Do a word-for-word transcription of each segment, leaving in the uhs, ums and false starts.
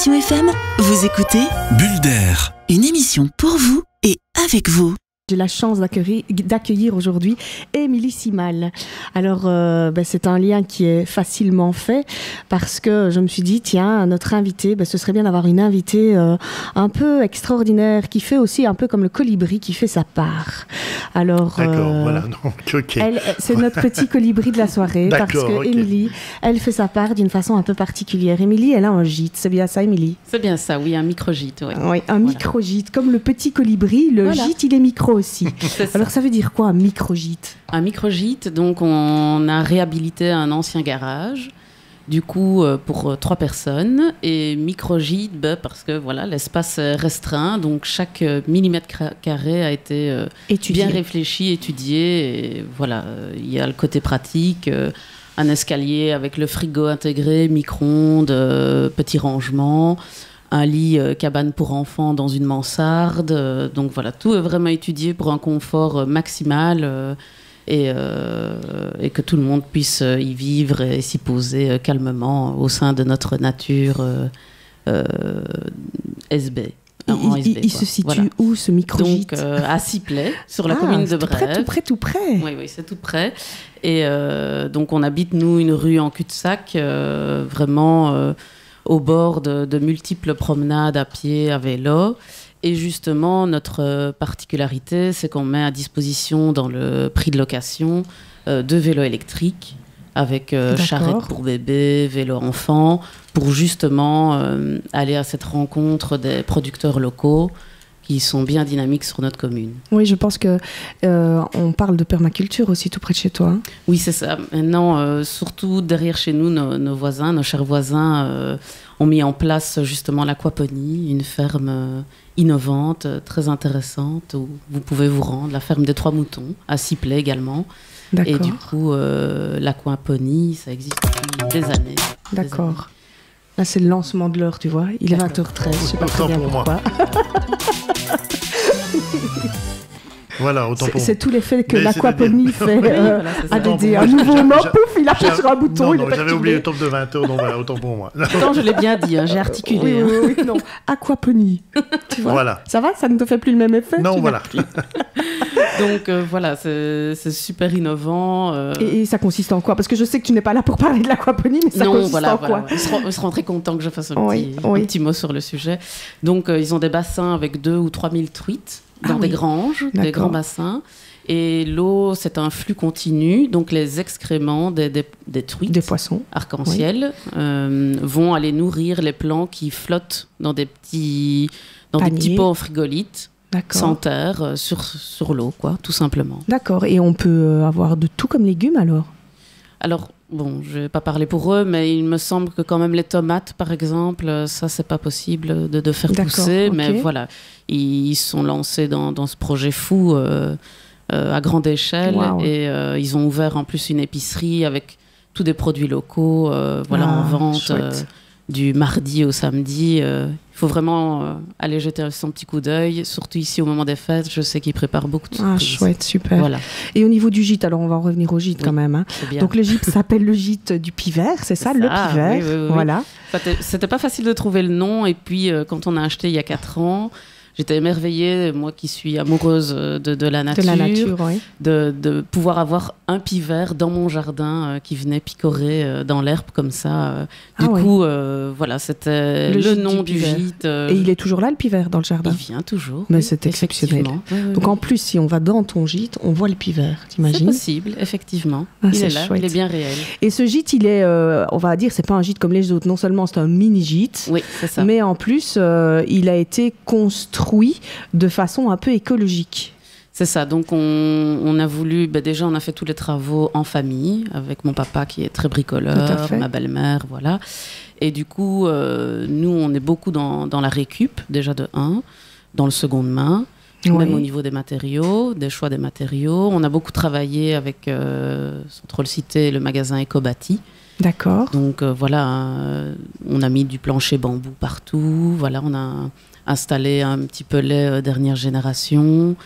Vibration F M, vous écoutez Bulle d'air, une émission pour vous et avec vous. J'ai la chance d'accueillir, d'accueillir aujourd'hui Émilie Simal. Alors, euh, ben, c'est un lien qui est facilement fait parce que je me suis dit, tiens, notre invité, ben, ce serait bien d'avoir une invitée euh, un peu extraordinaire qui fait aussi un peu comme le colibri qui fait sa part. Alors, D'accord, euh, voilà, donc, ok. Elle, c'est notre petit colibri de la soirée parce que ok. Émilie, elle fait sa part d'une façon un peu particulière. Émilie, elle a un gîte, c'est bien ça, Émilie? C'est bien ça, oui, un micro-gîte. Oui, oui un voilà. micro-gîte, comme le petit colibri, le voilà. gîte, il est micro aussi. Ça. Alors ça veut dire quoi un micro-gîte? Un micro-gîte, donc on a réhabilité un ancien garage, du coup euh, pour euh, trois personnes, et micro-gîte bah, parce que voilà, l'espace est restreint, donc chaque euh, millimètre carré a été euh, bien réfléchi, étudié, et voilà, il y a le côté pratique, euh, un escalier avec le frigo intégré, micro-ondes, euh, petit rangement, un lit euh, cabane pour enfants dans une mansarde. Euh, donc voilà, tout est vraiment étudié pour un confort euh, maximal euh, et, euh, et que tout le monde puisse euh, y vivre et s'y poser euh, calmement au sein de notre nature euh, euh, S B. Il, il, il se situe voilà. où ce micro-gîte? Donc euh, à Sipley, sur la ah, commune de Brève. Tout près, tout près, tout près. Oui, oui, c'est tout près. Et euh, donc on habite, nous, une rue en cul-de-sac, euh, vraiment... Euh, au bord de, de multiples promenades à pied, à vélo. Et justement, notre particularité, c'est qu'on met à disposition dans le prix de location euh, deux vélos électriques avec euh, charrette pour bébé, vélo enfant, pour justement euh, aller à cette rencontre des producteurs locaux qui sont bien dynamiques sur notre commune. Oui, je pense que euh, on parle de permaculture aussi tout près de chez toi. Hein. Oui, c'est ça. Maintenant, euh, surtout derrière chez nous, nos, nos voisins, nos chers voisins, euh, ont mis en place justement l'aquaponie, une ferme euh, innovante, euh, très intéressante, où vous pouvez vous rendre, la ferme des Trois Moutons, à Sipley également. D'accord. Et du coup, euh, l'aquaponie, ça existe depuis des années. D'accord. Des années. Là, c'est le lancement de l'heure, tu vois. Il est vingt heures treize, je sais pas très bien pourquoi. Voilà, autant pour c'est tout l'effet que mais l'aquaponie fait euh, voilà, à Dédé. Un nouveau mot, pouf, il appuie sur un bouton. Non, il non, est j'avais oublié le top de vingt heures, donc voilà, autant pour moi. Pourtant, je l'ai bien dit, hein, j'ai articulé. Oui, hein. oui, oui, non. Aquaponie. Tu vois, voilà. Ça va, ça ne te fait plus le même effet? Non, voilà. Donc euh, voilà, c'est, c'est super innovant. Euh... Et, et ça consiste en quoi? Parce que je sais que tu n'es pas là pour parler de l'aquaponie, mais ça non, consiste voilà, en voilà. quoi? Ils seront, ils seront très contents que je fasse un, oui, petit, oui. un petit mot sur le sujet. Donc euh, ils ont des bassins avec deux ou trois mille truites dans ah, des oui. granges, D'accord. des grands bassins. Et l'eau, c'est un flux continu. Donc les excréments des, des, des truites, des poissons arc-en-ciel, oui. euh, vont aller nourrir les plants qui flottent dans des petits, dans des petits pots en frigolite. Sans terre, euh, sur, sur l'eau, quoi, tout simplement. D'accord. Et on peut avoir de tout comme légumes, alors? Alors, bon, je ne vais pas parler pour eux, mais il me semble que quand même les tomates, par exemple, ça, c'est pas possible de, de faire D'accord, pousser. Okay. Mais voilà, ils sont lancés dans, dans ce projet fou euh, euh, à grande échelle. Wow. Et euh, ils ont ouvert en plus une épicerie avec tous des produits locaux, euh, voilà, ah, en vente euh, du mardi au samedi. Euh, Il faut vraiment euh, aller jeter son petit coup d'œil, surtout ici au moment des fêtes. Je sais qu'ils préparent beaucoup de surprises. Ah, chouette, super. Voilà. Et au niveau du gîte, alors on va en revenir au gîte oui, quand même. Hein. Donc le gîte s'appelle le gîte du Pivert, c'est ça, ça, le Pivert. Oui, oui, oui. Voilà. C'était pas facile de trouver le nom. Et puis, euh, quand on a acheté il y a quatre ans, j'étais émerveillée, moi qui suis amoureuse de, de la nature, de, la nature oui. de, de pouvoir avoir un pivert dans mon jardin euh, qui venait picorer euh, dans l'herbe comme ça. Euh, du ah, coup, oui. euh, voilà, c'était le, le nom du, du gîte. Euh, Et il est toujours là, le pivert, dans le jardin? Il vient toujours. Mais oui, c'est exceptionnel. Oui, oui, Donc oui. en plus, si on va dans ton gîte, on voit le pivert, t'imagines? C'est possible, effectivement. Ah, il est, est là, chouette. il est bien réel. Et ce gîte, il est, euh, on va dire, c'est pas un gîte comme les autres. Non seulement c'est un mini-gîte, oui, c'est ça. mais en plus, euh, il a été construit de façon un peu écologique. C'est ça, donc on, on a voulu, ben déjà on a fait tous les travaux en famille, avec mon papa qui est très bricoleur, ma belle-mère, voilà. Et du coup, euh, nous on est beaucoup dans, dans la récup, déjà de un, dans le seconde main, oui. Même au niveau des matériaux, des choix des matériaux. On a beaucoup travaillé avec euh, Centrale Cité, le magasin Ecobati. D'accord. Donc euh, voilà, euh, on a mis du plancher bambou partout, voilà, on a installé un petit pelet euh, dernière génération.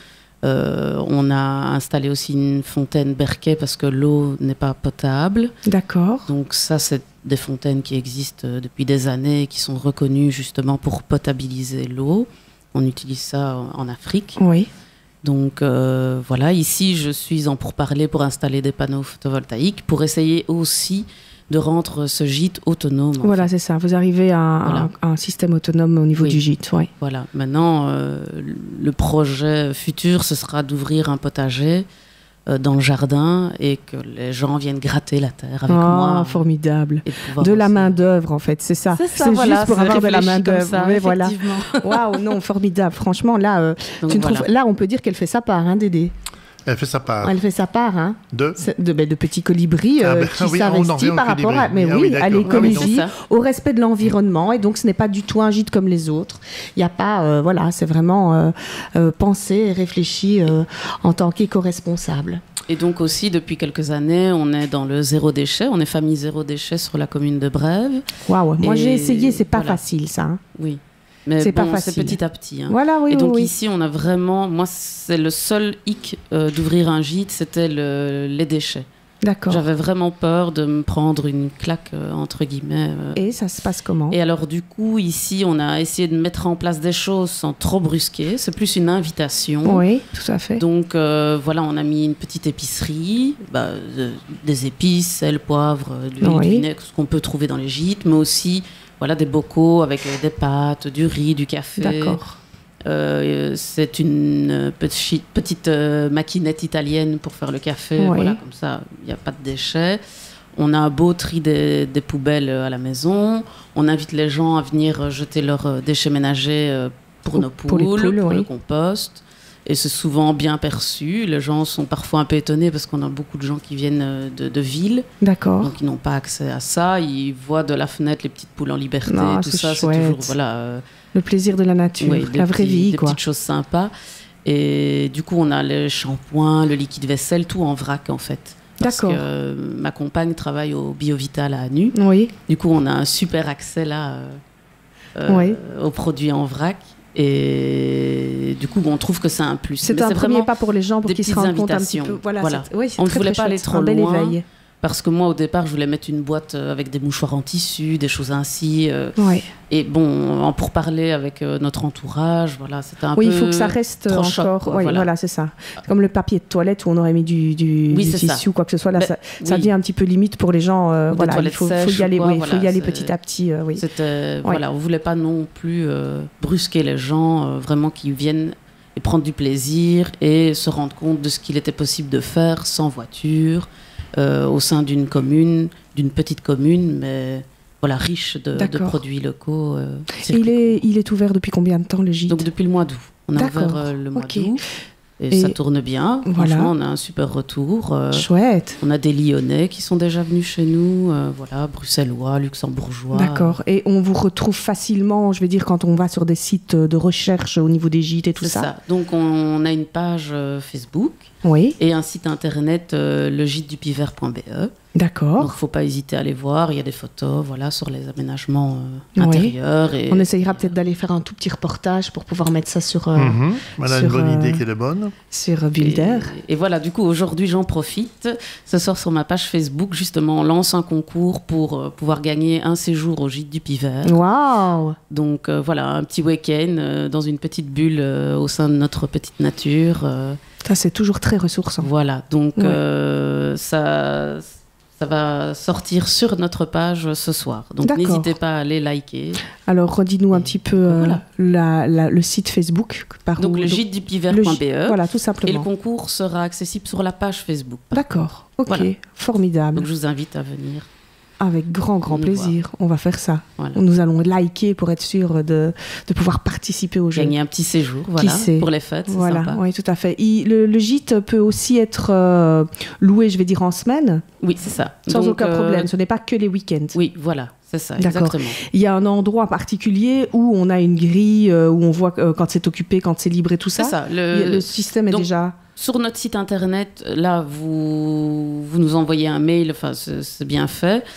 Euh, on a installé aussi une fontaine Berquet parce que l'eau n'est pas potable. D'accord. Donc ça, c'est des fontaines qui existent depuis des années et qui sont reconnues justement pour potabiliser l'eau. On utilise ça en Afrique. Oui. Donc euh, voilà, ici, je suis en pourparlers pour installer des panneaux photovoltaïques pour essayer aussi de rendre ce gîte autonome. Voilà, c'est ça. Vous arrivez à un, voilà. à un système autonome au niveau oui. du gîte. Ouais. Voilà. Maintenant, euh, le projet futur, ce sera d'ouvrir un potager euh, dans le jardin et que les gens viennent gratter la terre avec oh, moi. formidable. De la main-d'œuvre, en fait, c'est ça. C'est ça, voilà, juste pour avoir de la main-d'œuvre. Oui, voilà. Waouh, non, formidable. Franchement, là, euh, Donc, tu voilà. trouves... là, on peut dire qu'elle fait sa part, hein, Dédé. Elle fait sa part. Elle fait sa part, hein. De de, ben, de petits colibris euh, ah ben, qui oui, s'investissent par rapport à, mais ah, oui, oui, à ah, l'écologie, oui, au respect de l'environnement. Et donc, ce n'est pas du tout un gîte comme les autres. Il n'y a pas, euh, voilà, c'est vraiment euh, euh, pensé et réfléchi euh, en tant qu'éco-responsable. Et donc aussi, depuis quelques années, on est dans le zéro déchet. On est famille zéro déchet sur la commune de Brèves. Waouh, moi et j'ai essayé, c'est pas voilà. facile ça. Hein. Oui. Mais c'est bon, pas facile. C'est petit à petit. Hein. Voilà, oui, et donc oui, ici, on a vraiment... Moi, c'est le seul hic euh, d'ouvrir un gîte, c'était le, les déchets. D'accord. J'avais vraiment peur de me prendre une claque, euh, entre guillemets. Euh. Et ça se passe comment? Et alors, du coup, ici, on a essayé de mettre en place des choses sans trop brusquer. C'est plus une invitation. Oui, tout à fait. Donc, euh, voilà, on a mis une petite épicerie, bah, euh, des épices, sel, poivre, de l'huile, oui. du vinaigre, ce qu'on peut trouver dans les gîtes, mais aussi... Voilà, des bocaux avec des pâtes, du riz, du café. D'accord. Euh, c'est une petite, petite euh, maquinette italienne pour faire le café. Oui. Voilà, comme ça, il n'y a pas de déchets. On a un beau tri des, des poubelles à la maison. On invite les gens à venir jeter leurs déchets ménagers pour nos poules, pour, les poules, pour oui. le compost. Et c'est souvent bien perçu. Les gens sont parfois un peu étonnés parce qu'on a beaucoup de gens qui viennent de, de villes. D'accord. Donc ils n'ont pas accès à ça. Ils voient de la fenêtre les petites poules en liberté. Non, tout c'est ça, chouette. c'est toujours voilà, euh, le plaisir de la nature, oui, la vraie petits, vie, des quoi. petites choses sympas. Et du coup, on a le shampoing, le liquide vaisselle, tout en vrac en fait. Parce D'accord. que euh, ma compagne travaille au Biovital à Anu. Oui. Du coup, on a un super accès là euh, euh, Oui. aux produits en vrac. Et du coup, on trouve que c'est un plus. C'est Mais un c'est premier vraiment pas pour les gens pour des qu'ils se petites rendent compte un petit invitations. peu. Voilà, Voilà. c'est- oui, c'est On ne très, voulait très pas aller chouette. trop Un bel loin. éveil. Parce que moi, au départ, je voulais mettre une boîte avec des mouchoirs en tissu, des choses ainsi. euh, Ouais. Et bon, en pour parler avec euh, notre entourage, voilà, c'était un Oui, peu il faut que ça reste trop encore. choc, quoi, Oui, voilà. voilà, c'est ça. C'est comme le papier de toilette où on aurait mis du, du, Oui, du c'est tissu ça. ou quoi que ce soit. Là, Ben, ça, ça oui. devient un petit peu limite pour les gens. euh, Ou des voilà, il toilettes faut, faut sèches y ou aller, quoi, oui, il faut voilà, y aller c'est- petit à petit. euh, oui. C'était, voilà, on voulait pas non plus euh, brusquer les gens, euh, vraiment qui viennent et prendre du plaisir et se rendre compte de ce qu'il était possible de faire sans voiture, euh, au sein d'une commune, d'une petite commune, mais voilà, riche de, de D'accord. produits locaux. euh, Et il est, il est ouvert depuis combien de temps, le gîte? Donc depuis le mois d'août. On a D'accord. ouvert euh, le mois Ok. d'août. Et, Et ça tourne bien. voilà. Franchement, on a un super retour. euh, Chouette. on a des Lyonnais qui sont déjà venus chez nous, euh, voilà, bruxellois, luxembourgeois. D'accord. Et on vous retrouve facilement, je veux dire, quand on va sur des sites de recherche au niveau des gîtes et tout C'est ça. ça. Donc on a une page euh, Facebook Oui, et un site internet, euh, le gîte du piver point b e. Donc d'accord. il ne faut pas hésiter à aller voir. Il y a des photos, voilà, sur les aménagements euh, Oui. intérieurs. Et, On essayera peut-être d'aller faire un tout petit reportage pour pouvoir mettre ça sur, euh, Mhm. Voilà sur, une bonne euh, idée qui est bonne. sur euh, et, Builder. et voilà, du coup, aujourd'hui, j'en profite. Ce soir, sur ma page Facebook, justement, on lance un concours pour euh, pouvoir gagner un séjour au gîte du piver. Waouh! Donc euh, voilà, un petit week-end euh, dans une petite bulle euh, au sein de notre petite nature. euh, Ça, c'est toujours très ressourçant. Voilà, donc Ouais. euh, ça, ça va sortir sur notre page ce soir. Donc D'accord. n'hésitez pas à aller liker. Alors, redis-nous un petit peu euh, Voilà. la- la- le site Facebook. Par Donc où- le donc, gîte du piver le point gi- b e. Voilà, tout Et le simplement. concours sera accessible sur la page Facebook. D'accord, ok, Voilà. formidable. Donc je vous invite à venir. Avec grand, grand Nous plaisir, on va faire ça. Voilà. Nous allons liker pour être sûr de, de pouvoir participer au jeu. Gagner un petit séjour, voilà, sait pour les fêtes, c'est Voilà, sympa. oui, tout à fait. Il- le, le gîte peut aussi être euh, loué, je vais dire, en semaine, Oui, c'est ça. sans Donc, aucun euh, problème. Ce n'est pas que les week-ends. Oui, voilà, c'est ça, D'accord. exactement. Il y a un endroit particulier où on a une grille, euh, où on voit euh, quand c'est occupé, quand c'est libre et tout ça. C'est ça. Il y a- Le, Le système est donc, déjà... Sur notre site internet, là, vous, vous nous envoyez un mail, enfin, c'est c'est bien fait.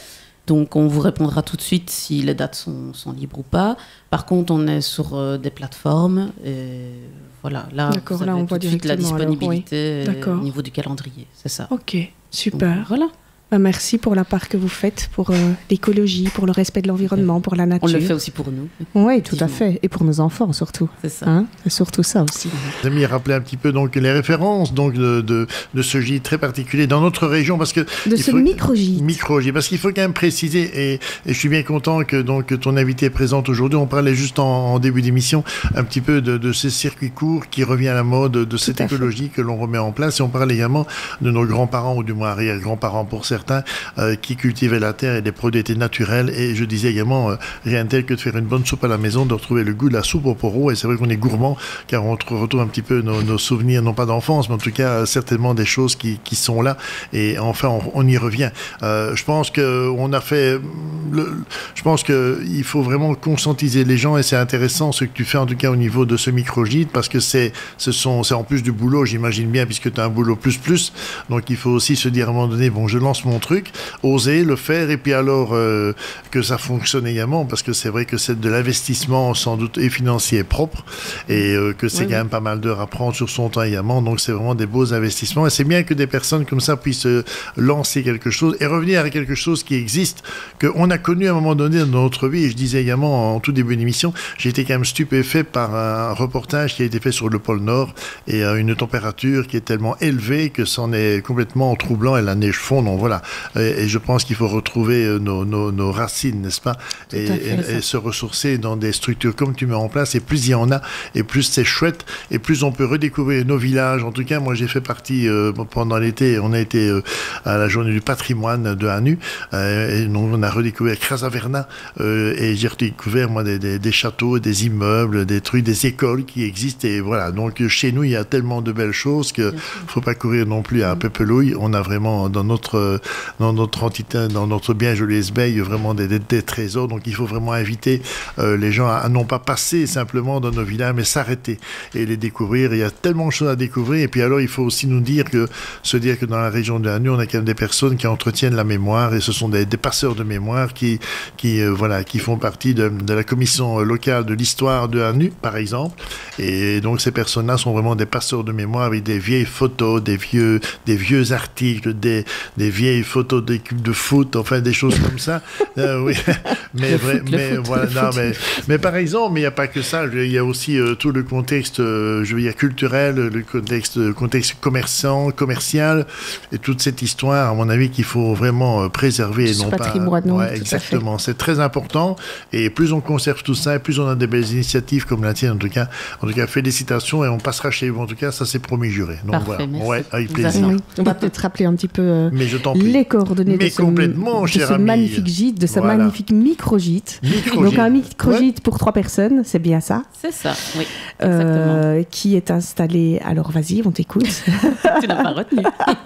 Donc, on vous répondra tout de suite si les dates sont, sont libres ou pas. Par contre, on est sur euh, des plateformes. Et voilà, là, D'accord, vous là, avez on tout voit de suite la directement, alors, disponibilité oui. D'accord. au niveau du calendrier. C'est ça. Ok, super. Donc, voilà. Bah, merci pour la part que vous faites pour euh, l'écologie, pour le respect de l'environnement, pour la nature. On le fait aussi pour nous. Oui, tout à fait. Et pour nos enfants, surtout. C'est ça. Hein, c'est surtout ça aussi. J'ai mis à rappeler un petit peu donc, les références donc, de, de, de ce gîte très particulier dans notre région. Parce que De il ce faut- micro-gîte. Micro-gîte, parce qu'il faut quand même préciser, et, et je suis bien content que donc, ton invité est présente aujourd'hui. On parlait juste en, en début d'émission un petit peu de, de ces circuits courts qui revient à la mode, de cette à fait. écologie que l'on remet en place. Et on parle également de nos grands-parents, ou du moins arrière-grands-parents pour certains, euh, qui cultivaient la terre et des produits étaient naturels. Et je disais également, euh, rien de tel que de faire une bonne soupe à la maison, de retrouver le goût de la soupe au poireau. Et c'est vrai qu'on est gourmand, car on retrouve un petit peu nos, nos souvenirs, non pas d'enfance, mais en tout cas euh, certainement des choses qui, qui sont là. Et enfin, on, on y revient. Euh, je pense que on a fait. Le, je pense que il faut vraiment conscientiser les gens, et c'est intéressant ce que tu fais en tout cas au niveau de ce micro-gîte, parce que c'est, ce sont, c'est en plus du boulot, j'imagine bien, puisque tu as un boulot plus plus. Donc il faut aussi se dire à un moment donné, bon, je lance mon truc, oser le faire, et puis alors euh, que ça fonctionne également, parce que c'est vrai que c'est de l'investissement sans doute et financier propre, et euh, que c'est Oui, quand oui. même pas mal d'heures à prendre sur son temps également. Donc c'est vraiment des beaux investissements, et c'est bien que des personnes comme ça puissent euh, lancer quelque chose et revenir à quelque chose qui existe, qu'on a connu à un moment donné dans notre vie. Et je disais également en tout début d'émission, j'ai été quand même stupéfait par un reportage qui a été fait sur le pôle Nord, et à une température qui est tellement élevée que c'en est complètement troublant, et la neige fond. Donc voilà, et, et je pense qu'il faut retrouver euh, nos, nos, nos racines, n'est-ce pas, et, à fait, et- et se ressourcer dans des structures comme tu mets en place. Et plus il y en a, et plus c'est chouette, et plus on peut redécouvrir nos villages. En tout cas, moi j'ai fait partie euh, pendant l'été, on a été euh, à la journée du patrimoine de Hanu, euh, et donc on a redécouvert Crasaverna, euh, et j'ai redécouvert moi des, des, des châteaux, des immeubles, des trucs, des écoles qui existent. Et voilà, donc chez nous il y a tellement de belles choses que faut pas courir non plus à Pepelouille. On a vraiment dans notre dans notre entité, dans notre bien joli Esbeil, vraiment des, des, des trésors. Donc il faut vraiment inviter euh, les gens à, à non pas passer simplement dans nos villages, mais s'arrêter et les découvrir. Il y a tellement de choses à découvrir. Et puis alors il faut aussi nous dire que se dire que dans la région de Hanu, on a quand même des personnes qui entretiennent la mémoire, et ce sont des, des passeurs de mémoire qui qui euh, voilà qui font partie de, de la commission locale de l'histoire de Hanu, par exemple. Et donc ces personnes-là sont vraiment des passeurs de mémoire, avec des vieilles photos, des vieux des vieux articles, des des vieilles photos d'équipes de foot, enfin des choses comme ça. Euh, oui, mais Le vrai, foot, le mais foot, voilà, le non, foot. mais mais par exemple, mais il n'y a pas que ça. Je- Il y a aussi euh, tout le contexte, euh, je veux dire culturel, le contexte le contexte commerçant, commercial, et toute cette histoire, à mon avis, qu'il faut vraiment euh, préserver. Et Ce non patrimoine, pas, oui, ouais, tout à exactement. C'est très important. Et plus on conserve tout ça, et plus on a des belles initiatives comme la tienne, en tout cas. En tout cas, félicitations, et on passera chez vous. En tout cas, ça c'est promis juré. Donc Parfait, voilà. merci. Ouais, avec Vous plaisir. avez- Oui. On va peut-être rappeler un petit peu euh, Mais je t'en prie. les coordonnées Mais de ce, complètement, de cher ce ami. magnifique gîte, de ce Voilà. magnifique micro-gîte. Micro-gîte. Donc un micro-gîte pour trois personnes, c'est bien ça, C'est ça, oui. Exactement. euh, qui est installé. Alors vas-y, on t'écoute. Tu n'as pas retenu.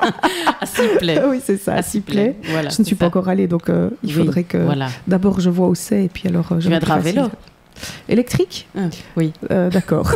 À s'il plaît. Oui, c'est ça, À s'il plaît. Voilà, Je ne suis c'est pas ça. encore allée, donc euh, il Oui, faudrait que Voilà. d'abord je vois où c'est, et puis alors euh, je Tu viendras à facile. vélo. Électrique. Ah, oui. Euh, D'accord.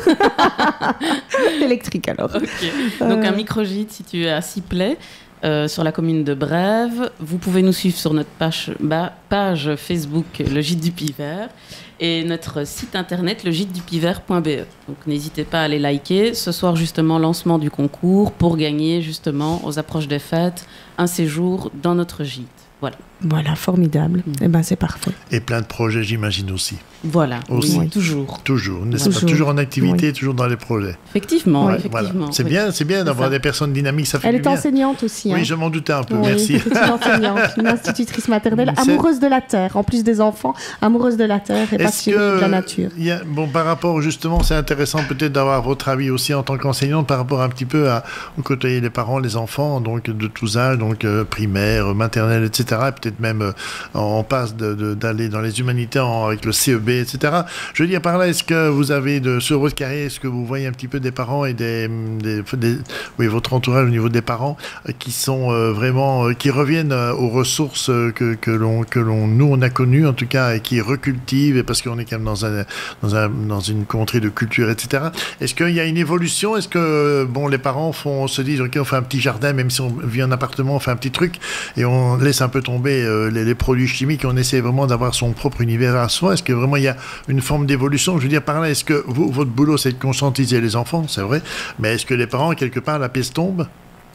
Électrique alors. Ok. Donc Euh. un micro-gîte situé à Sipley, euh, sur la commune de Brève. Vous pouvez nous suivre sur notre page, ba- page Facebook, le Gîte du Pivert, et notre site internet, le gîte du pivert point b e. Donc n'hésitez pas à les liker. Ce soir, justement, lancement du concours pour gagner, justement, aux approches des fêtes, un séjour dans notre gîte. Voilà. Voilà, formidable. Mm. Eh ben c'est parfait. Et plein de projets, j'imagine aussi. Voilà, Aussi. oui, toujours. Toujours, n'est-ce Toujours. pas? Toujours en activité, Oui. toujours dans les projets. Effectivement, Oui. Voilà. effectivement. C'est oui. bien, c'est bien C'est d'avoir ça. des personnes dynamiques, ça fait Elle du est bien. enseignante aussi. hein. Oui, je m'en doutais un peu, Oui, merci. c'est une enseignante, une institutrice maternelle, C'est- amoureuse de la terre, en plus des enfants, amoureuse de la terre et Est-ce passionnée de la nature. il y a, bon, par rapport justement, c'est intéressant peut-être d'avoir votre avis aussi en tant qu'enseignante par rapport un petit peu à au côtoyer les parents, les enfants, donc de tous âges, donc euh, primaire, maternelle, et cetera. Et peut-être même euh, on passe de- de- d'aller dans les humanités en- avec le C E B, et cetera. Je veux dire par là, est-ce que vous avez de, sur votre carrière, est-ce que vous voyez un petit peu des parents et des, des, des- oui, votre entourage au niveau des parents euh, qui sont euh, vraiment, euh, qui reviennent euh, aux ressources euh, que, que l'on, que l'on, nous on a connues en tout cas, et qui recultivent, et parce qu'on est quand même dans un, dans un, dans une contrée de culture, et cetera. Est-ce qu'il y a une évolution? Est-ce que bon, les parents font, se disent, ok, on fait un petit jardin, même si on vit en appartement, on fait un petit truc et on laisse un peu tomber euh, les, les produits chimiques, on essaie vraiment d'avoir son propre univers à soi. Est-ce que vraiment il y a une forme d'évolution? Je veux dire par là, est-ce que vous, votre boulot c'est de conscientiser les enfants, c'est vrai, mais est-ce que les parents, quelque part, la peste tombe?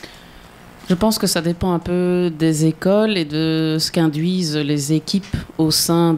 Je pense que ça dépend un peu des écoles et de ce qu'induisent les équipes au sein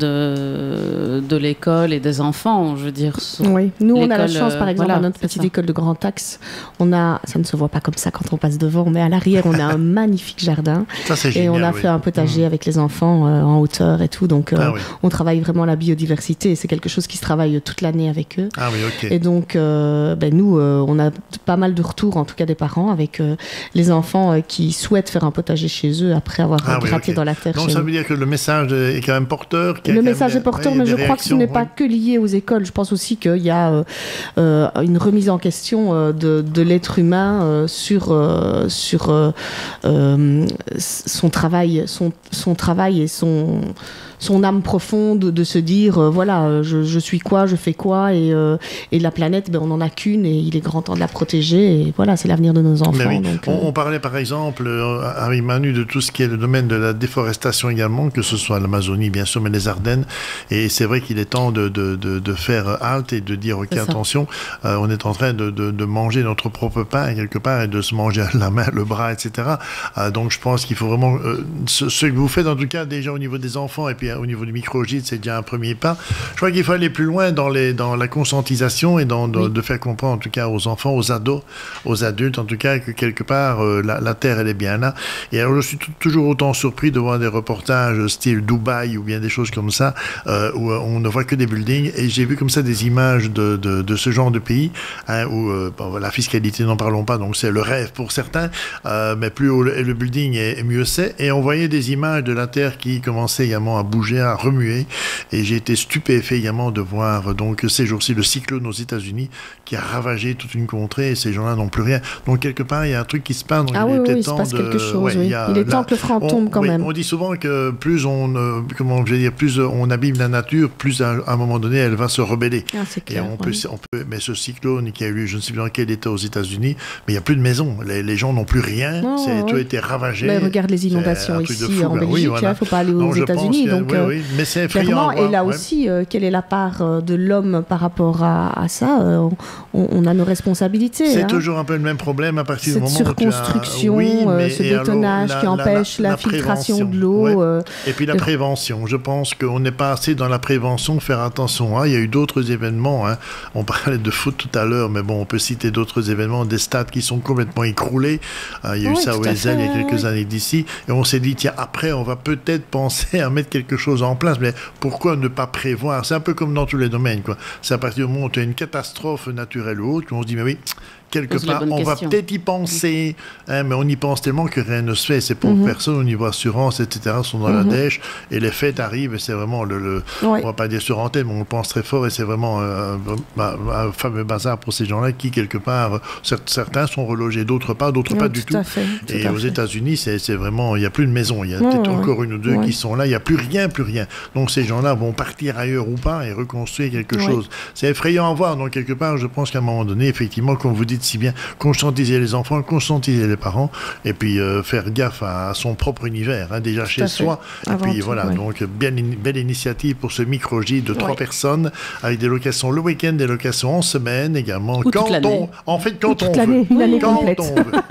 de, de l'école et des enfants, je veux dire. Oui, nous on a la chance, par exemple, voilà, à notre petite ça. école de Grand Axe, on a, ça ne se voit pas comme ça quand on passe devant, mais à l'arrière on a un magnifique jardin. Ça, c'est et génial, on a oui. fait un potager mmh. avec les enfants euh, en hauteur et tout, donc euh, ah, oui. on travaille vraiment la biodiversité et c'est quelque chose qui se travaille toute l'année avec eux. Ah oui, ok. Et donc, euh, ben, nous, euh, on a pas mal de retours, en tout cas des parents, avec euh, les enfants euh, qui qui souhaitent faire un potager chez eux après avoir ah, gratté oui, okay. dans la terre. Donc chez ça nous. veut dire que le message est quand même porteur. Le message est porteur, mais je crois que ce n'est pas que lié aux écoles. Je pense aussi qu'il y a euh, euh, une remise en question euh, de, de l'être humain euh, sur, euh, sur euh, euh, son travail, son, son travail et son... son âme profonde de se dire euh, voilà je, je suis quoi, je fais quoi et, euh, et la planète ben, on n'en a qu'une et il est grand temps de la protéger et voilà c'est l'avenir de nos enfants. Oui. Donc, on, euh... on parlait par exemple euh, avec Manu de tout ce qui est le domaine de la déforestation également, que ce soit l'Amazonie bien sûr mais les Ardennes, et c'est vrai qu'il est temps de, de, de, de faire halte et de dire ok attention euh, on est en train de, de, de manger notre propre pain quelque part et de se manger la main, le bras, etc. Euh, donc je pense qu'il faut vraiment euh, ce, ce que vous faites en tout cas déjà au niveau des enfants et puis au niveau du microgide, c'est déjà un premier pas. Je crois qu'il faut aller plus loin dans, les, dans la conscientisation et dans, de, oui. de faire comprendre, en tout cas, aux enfants, aux ados, aux adultes, en tout cas, que quelque part, euh, la, la Terre, elle est bien là. Et alors, je suis t- toujours autant surpris de voir des reportages style Dubaï ou bien des choses comme ça, euh, où on ne voit que des buildings. Et j'ai vu comme ça des images de, de, de ce genre de pays, hein, où euh, bon, la fiscalité, n'en parlons pas, donc c'est le rêve pour certains, euh, mais plus haut le, le building, et mieux c'est. Et on voyait des images de la Terre qui commençaient également à bouger, à remuer, et j'ai été stupéfait également de voir donc ces jours-ci le cyclone aux États-Unis qui a ravagé toute une contrée et ces gens-là n'ont plus rien. Donc quelque part il y a un truc qui se passe. Donc ah il oui, est oui, peut-être il se temps passe de... quelque chose. Ouais, oui. il, il est temps là, que le franc on, tombe quand oui, même. On dit souvent que plus on, euh, comment je vais dire, plus on abîme la nature, plus à, à un moment donné elle va se rebeller. Ah, c'est clair, et on, ouais. peut, on peut, mais ce cyclone qui a eu lieu, je ne sais plus dans quel état aux États-Unis, mais il n'y a plus de maisons. Les, les gens n'ont plus rien. Oh, c'est, oui. tout a été ravagé. Mais regarde les inondations ici fou, en ben, Belgique. oui, Il voilà. ne faut pas aller aux non, États-Unis. Que, donc, oui, euh, oui. Mais c'est effrayant. Et là ouais. aussi, euh, quelle est la part euh, de l'homme par rapport à, à ça euh, on, on a nos responsabilités. C'est hein. toujours un peu le même problème à partir Cette du moment où tu as... surconstruction, oui, euh, ce bétonnage alors, qui la, empêche la, la, la filtration de l'eau. Ouais. Euh, Et puis la de... prévention. Je pense qu'on n'est pas assez dans la prévention, faire attention. Hein. Il y a eu d'autres événements. Hein. On parlait de foot tout à l'heure, mais bon, on peut citer d'autres événements, des stades qui sont complètement écroulés. Euh, il y a oui, eu ça au Ezel il y a quelques oui. années d'ici. Et on s'est dit, tiens, après, on va peut-être penser à mettre quelque chose en place. Mais pourquoi ne pas prévoir? C'est un peu comme dans tous les domaines, quoi. C'est à partir du moment où tu as une catastrophe naturelle ou autre qu'on se dit, mais oui, quelque Pose part, on question. va peut-être y penser, hein, mais on y pense tellement que rien ne se fait. C'est pour mm-hmm. personne au niveau assurance, et cetera, sont dans mm-hmm. la dèche, et les fêtes arrivent, et c'est vraiment le, le ouais. on va pas dire sur antenne, mais on le pense très fort, et c'est vraiment euh, un, un fameux bazar pour ces gens-là qui, quelque part, certains sont relogés, d'autres pas, d'autres ouais, pas tout du tout. Fait, tout et aux fait. États-Unis, c'est, c'est vraiment, il n'y a plus de maison, il y a ouais, peut-être ouais, encore une ou deux ouais. qui sont là, il n'y a plus rien, plus rien. Donc ces gens-là vont partir ailleurs ou pas et reconstruire quelque ouais. chose. C'est effrayant à voir, donc quelque part, je pense qu'à un moment donné, effectivement, comme vous dites si bien, conscientiser les enfants, conscientiser les parents, et puis euh, faire gaffe à, à son propre univers, hein, déjà chez soi. Et Avant puis tout, voilà, ouais. donc bien, belle initiative pour ce micro-gîte de trois ouais. personnes, avec des locations le week-end, des locations en semaine également. Ou quand toute on, en fait, quand Ou toute on l'année, veut. une année quand complète. on veut.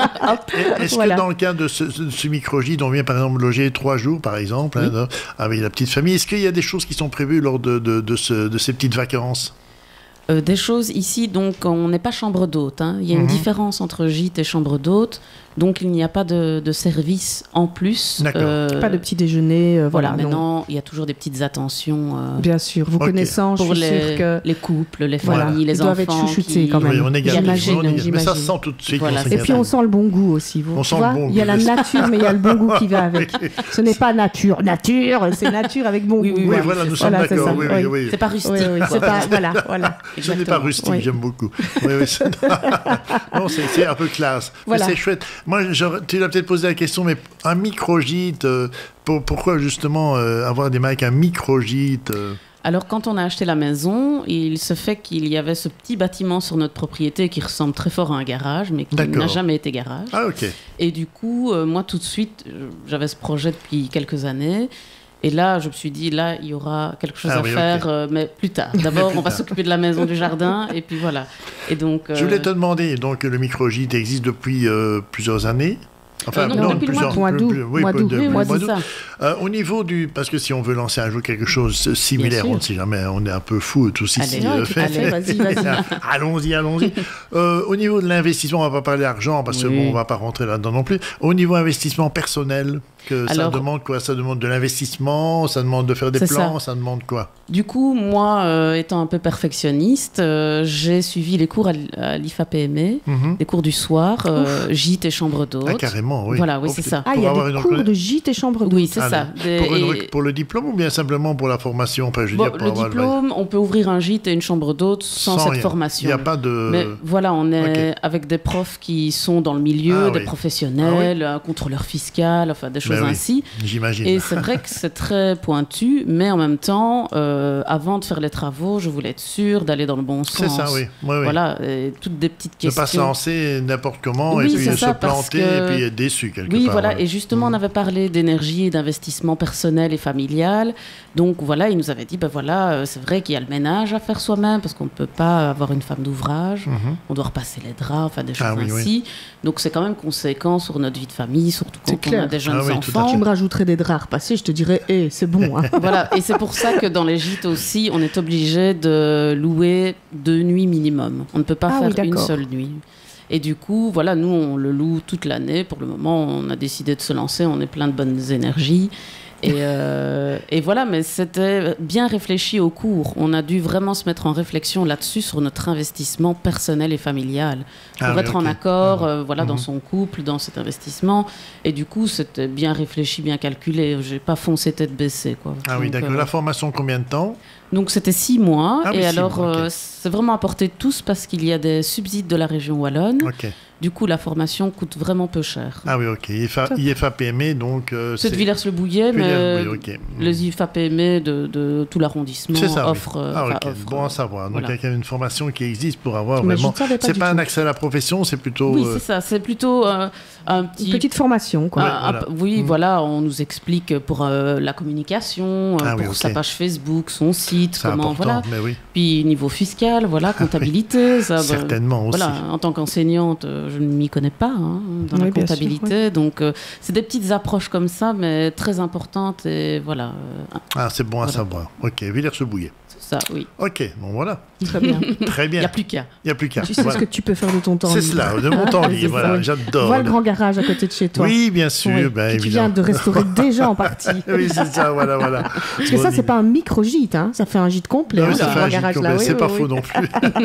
Et, est-ce voilà. que dans le cas de ce, de ce micro-gîte, on vient par exemple loger trois jours, par exemple, oui. hein, avec la petite famille, est-ce qu'il y a des choses qui sont prévues lors de, de, de, ce, de ces petites vacances? Euh, des choses ici, donc on n'est pas chambre d'hôte. Hein. Il y a mmh. une différence entre gîte et chambre d'hôte. Donc il n'y a pas de, de service en plus. Euh, pas de petit déjeuner. Euh, voilà, voilà maintenant, il y a toujours des petites attentions. Euh, Bien sûr, vous okay. connaissant, pour je suis les, sûre que... les couples, les voilà. familles, les Ils enfants. Ils doivent être chouchoutés qui... quand même. Oui, on est gâtés, j'imagine, on est j'imagine. Mais ça se sent tout de suite. Voilà, et puis on sent le bon goût aussi. Vous, on tu sent vois, le bon il y a la goût. nature, mais il y a le bon goût qui va avec. Ce n'est pas nature. Nature, c'est nature avec bon oui, goût. Oui, oui, voilà, nous sommes d'accord. Oui, oui, oui. C'est pas rustique. Oui, oui, c'est pas, voilà, voilà. Ce n'est pas rustique, j'aime beaucoup. Oui, oui, c'est... non, c'est, c'est un peu classe. Voilà. Mais c'est chouette. Moi, tu l'as peut-être posé la question, mais un micro-gîte, euh, pour, pourquoi justement euh, avoir des mecs un micro-gîte euh... Alors, quand on a acheté la maison, il se fait qu'il y avait ce petit bâtiment sur notre propriété qui ressemble très fort à un garage, mais qui D'accord. n'a jamais été garage. Ah, ok. Et du coup, euh, moi, tout de suite, euh, j'avais ce projet depuis quelques années. Et là, je me suis dit, là, il y aura quelque chose Ah à oui, faire, ok. euh, mais plus tard. D'abord, Plus on va tard. s'occuper de la maison, du jardin, et puis voilà. Et donc, Je euh, voulais te demander, donc le microgîte existe depuis euh, plusieurs années. Enfin, Euh, non, depuis le plusieurs, mois d'août. plus- oui, Mois plus- d'août. de- oui, plus moi, le mois c'est d'août. ça. Euh, au niveau du... Parce que si on veut lancer un jour quelque chose similaire, Bien on ne sûr. sait jamais, on est un peu fou tous ici. Allez, euh, ouais, tout à fait, vas-y, vas-y. allons-y, allons-y. Euh, au niveau de l'investissement, on ne va pas parler d'argent, parce que Oui. bon, on ne va pas rentrer là-dedans non plus. Au niveau investissement personnel, que ça Alors- demande quoi? Ça demande de l'investissement, ça demande de faire des C'est plans, ça. ça. demande quoi? Du coup, moi, euh, étant un peu perfectionniste, euh, j'ai suivi les cours à l- à l'I F A P M E, Mhm. les cours du soir, euh, gîte et chambre d'hôte. Ah, carrément, oui. Voilà, oui, Oh, c'est putain. ça. Ah, il y Pour a avoir des une cours reconna- de gîte et chambre d'hôte. Oui, c'est Allez. ça. Des- Pour, une et- rec- pour le diplôme ou bien simplement pour la formation? Enfin, je veux bon, dire, pour le avoir diplôme, on peut ouvrir un gîte et une chambre d'hôte sans, Sans cette rien. Il formation. n'y a pas de... Mais voilà, on est Ok. avec des profs qui sont dans le milieu, Ah des oui. professionnels, un contrôleur fiscal, enfin des choses Ben oui, ainsi. J'imagine. Et c'est vrai que c'est très pointu, mais en même temps, euh, avant de faire les travaux, je voulais être sûre d'aller dans le bon sens. C'est ça, oui. oui, oui. Voilà, et toutes des petites Ne pas se questions. lancer n'importe comment Oui, et puis c'est se ça, parce planter que- et puis être déçu quelque Oui, part. voilà. ouais. Et justement, Mhm. on avait parlé d'énergie et d'investissement personnel et familial. Donc voilà, il nous avait dit, ben voilà, euh, c'est vrai qu'il y a le ménage à faire soi-même parce qu'on ne peut pas avoir une femme d'ouvrage. Mhm. On doit repasser les draps, enfin des choses Ah oui, oui. ainsi. Donc c'est quand même conséquent sur notre vie de famille, surtout C'est quand on clair. a des jeunes Ah oui, tout à enfants. Tu me rajouterais des draps repassés, je te dirais, hé, c'est bon. Hein. Voilà, et c'est pour ça que dans les gîtes aussi, on est obligé de louer deux nuits minimum. On ne peut pas Ah oui, faire une d'accord. seule nuit. Et du coup, voilà, nous, on le loue toute l'année. Pour le moment, on a décidé de se lancer. On est plein de bonnes énergies. Et, euh, et voilà, mais c'était bien réfléchi au cours. On a dû vraiment se mettre en réflexion là-dessus sur notre investissement personnel et familial pour Ah oui, être en ok. accord, Mhm. euh, voilà, dans Mhm. son couple, dans cet investissement. Et du coup, c'était bien réfléchi, bien calculé. J'ai pas foncé tête baissée, quoi. Ah oui, Donc, d'accord. euh, La formation, combien de temps? donc c'était six mois. Ah oui, et six alors, mois, ok. euh, c'est vraiment à portée de tous parce qu'il y a des subsides de la région wallonne. Ok. Du coup, la formation coûte vraiment peu cher. Ah oui, ok. I F A, I F A P M E, donc... Euh, C'est de Villers-le-Bouillet, mais Villers- oui, ok. les I F A P M E de, de tout l'arrondissement C'est ça, oui. offrent... euh, Ah, enfin, ok. offrent, Bon euh, à savoir. Donc, voilà. il y a quand même une formation qui existe pour avoir Mais je vraiment... ne savais pas C'est du pas tout. un accès à la profession, c'est plutôt... Oui, euh, c'est ça. C'est plutôt euh, un petit... Une petite formation, quoi. un- Ouais, un- voilà. oui, Mm. voilà, on nous explique pour euh, la communication, euh, Ah pour oui, ok. sa page Facebook, son site, c'est comment, important, voilà. mais oui. Puis niveau fiscal, voilà, comptabilité, ça, bah, Certainement aussi. voilà, en tant qu'enseignante, euh, je ne m'y connais pas hein, dans Oui, la bien sûr, comptabilité, donc euh, c'est des petites approches comme ça, mais très importantes et voilà, euh, Ah, c'est bon à Voilà. savoir. Ok, Villers-le-Bouillet. c'est ça, oui. Ok, bon voilà. Très bien. Très Il n'y bien. a plus qu'à. Il n'y a plus qu'à. Tu sais Voilà. ce que tu peux faire de ton temps C'est libre. cela, de mon temps Ah, libre. c'est Voilà, ça. j'adore. Vois le grand garage à côté de chez toi. Oui, bien sûr, Oui, ben, que tu viens évidemment. de restaurer déjà en partie. Oui, c'est ça, voilà, voilà. Parce que ça, c'est pas un micro-gîte, hein. Ça fait un gîte complet. Ah oui, hein, ça ce fait grand un gîte garage-là. complet, Oui, c'est oui, pas oui. faux non plus.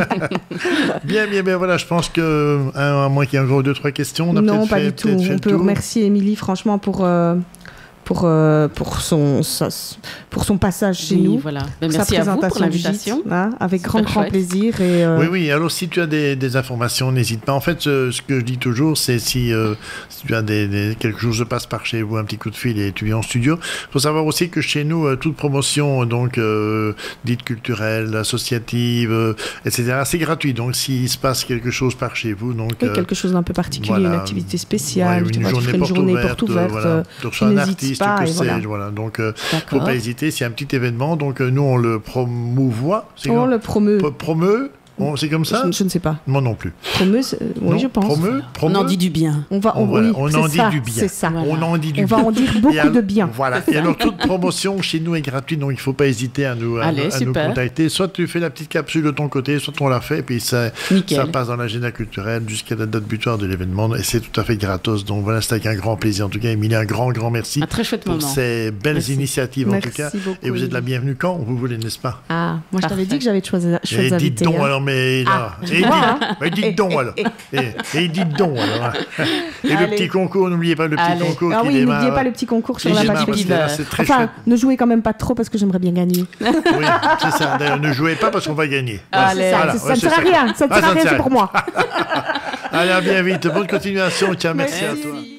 Bien, bien, bien, voilà, je pense que, hein, à moins qu'il y ait encore deux, trois questions, on a Non, peut-être pas fait, du tout. peut-être fait On le peut tour. remercier Émilie, franchement, pour, euh, pour, euh, pour, son, sa- pour son passage chez Oui, nous. voilà. Ben, Sa merci à vous pour présentation du gîte, l'invitation. hein, avec Super grand, grand chouette. plaisir. Et, euh, Oui, oui, alors si tu as des, des informations, n'hésite pas. En fait, ce, ce que je dis toujours, c'est si, euh, si tu as des, des- quelque chose se passe par chez vous, un petit coup de fil et tu viens en studio. Il faut savoir aussi que chez nous, euh, toute promotion donc euh, dite culturelle, associative, euh, et cetera, c'est gratuit. Donc s'il se passe quelque chose par chez vous, donc oui, euh, quelque chose d'un peu particulier, voilà. une activité spéciale, ouais, tu une vois, tu journée ferais une porte journée ouverte, porte ouverte. voilà. euh, tu reçois un n'hésites artiste, pas, que et sais-je, voilà. voilà. Donc euh, faut D'accord. pas hésiter, c'est un petit événement, donc euh, nous on le promouvoit. C'est On comment le promeut. Pro- Promeut, on- c'est comme ça. Je, je ne sais pas. Moi non plus. Promeut, c'est- oui, Non, je pense. Promeut, On promeut. en dit du bien. On va, On- on, voilà, oui, on c'est en dit ça, du bien. C'est ça. Voilà. On en dit du On va bien. en dire Et beaucoup alors- de bien. Voilà. Et alors, toute promotion chez nous est gratuite, donc il ne faut pas hésiter à nous, à, Allez, nous- à nous super. contacter. Soit tu fais la petite capsule de ton côté, soit on la fait, et puis ça, Nickel. ça passe dans l'agenda culturel jusqu'à la date butoir de l'événement, et c'est tout à fait gratos. Donc voilà, c'est avec un grand plaisir. En tout cas, Émilie, un grand, grand merci Un très chouette pour moment. ces belles Merci. initiatives, en Merci tout cas. beaucoup, Et vous êtes la Émilie. bienvenue quand vous voulez, n'est-ce pas? Ah, moi je t'avais Parfait. dit que j'avais de chouettes, Et chouettes dites invités. donc, hein. alors, mais là. et, dites, vois, hein. mais dites donc, alors. Et, et dites donc, alors. Et le Allez. petit concours, n'oubliez pas le petit Allez. concours Ah qui oui, démarre. n'oubliez pas le petit concours sur qui la démarre page parce que Facebook. là, c'est très Enfin, chouette. ne jouez quand même pas trop parce que j'aimerais bien gagner. Oui, c'est ça. D'ailleurs, ne jouez pas parce qu'on va gagner. Allez. Voilà, ça ça ouais, ne c'est sert à rien, ça ne Ah, sert à rien, sert c'est pour moi. Allez, à bien vite. Bonne continuation. Tiens, merci, Merci. à toi.